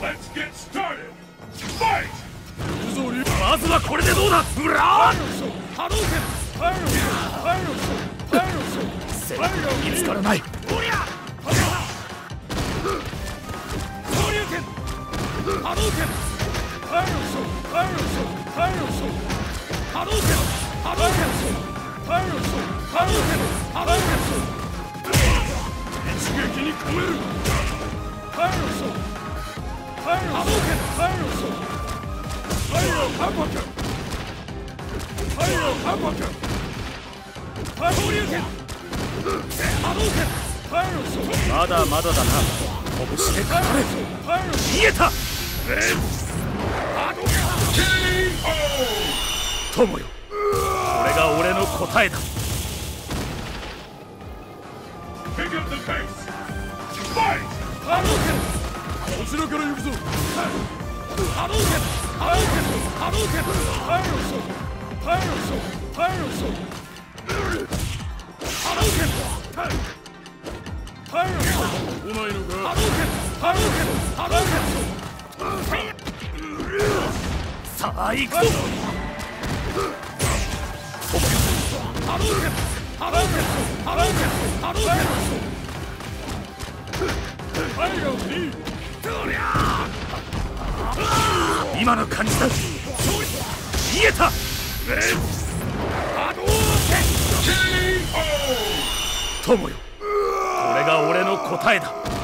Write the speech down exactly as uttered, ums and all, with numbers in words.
まずはこれでどうだ。ブラーン見つからない。おりゃ昇竜拳波動拳波動拳波動拳波動拳波動拳一撃に込める。波動拳波動拳ファイヤーカンパ拳ファイヤーカンパ拳昇竜拳波動拳まだまだだな。拳でかかれ。見えた。友よ、これが俺の答えだ。波動拳こちらから行くぞ。波動拳波動拳波動拳パイロソパイロソパイロソ波動拳パイロソ来ないのか。波動拳波動拳波動拳さあ行くぞ。波動拳波動拳波動拳波動拳パイロソにどりゃ今の感じだ。見えた。友よ、これが俺の答えだ。